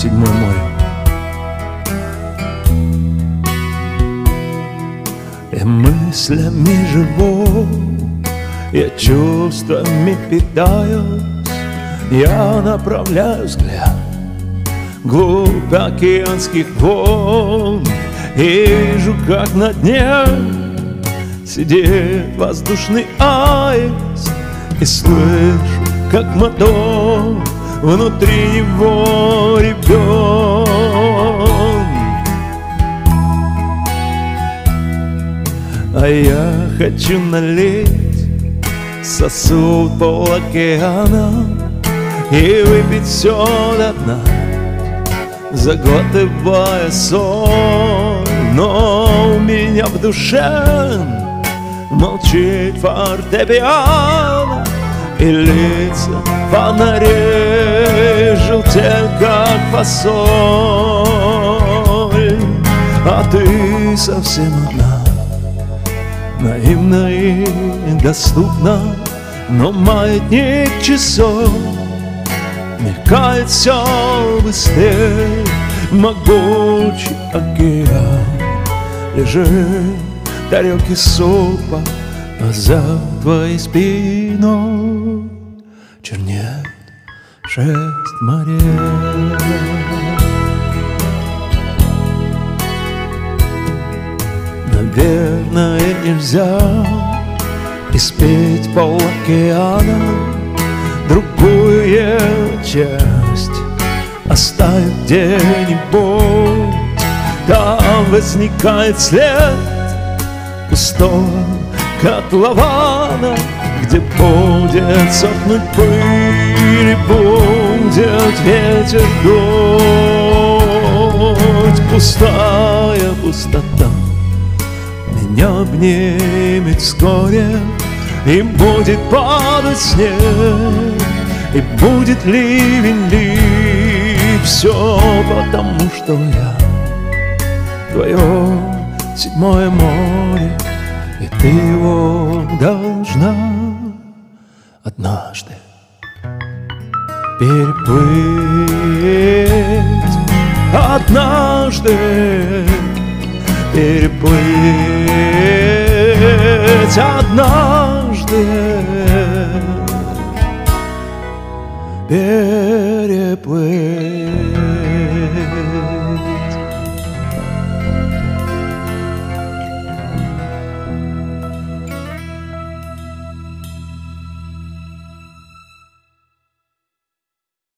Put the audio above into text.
седьмое море. Я мыслями живу, я чувствами питаюсь, я направляю взгляд глубь океанских волн, и вижу, как на дне сидит воздушный аист, и слышу, как мотор внутри него ревет. А я хочу налить сосуд пол океана и выпить все до дна, заглатывая соль. Но у меня в душе молчит фортепиано, и лица фонарей желтеют, как фасоль. А ты совсем одна, наивна и доступна, но маятник часов мелькает все быстрее. Могучий океан лежит в тарелке супа, а за твоей спиной чернеет 6 морей. Наверное, нельзя испить пол океана, другую часть оставить где-нибудь. Там возникает след пустого котлована, где будет сохнуть пыль и будет ветер дуть. Пустая пустота меня обнимет вскоре, и будет падать снег, и будет ливень лить. Все потому, что я твое седьмое море, и ты его должна однажды переплыть. Однажды переплыть, однажды переплыть.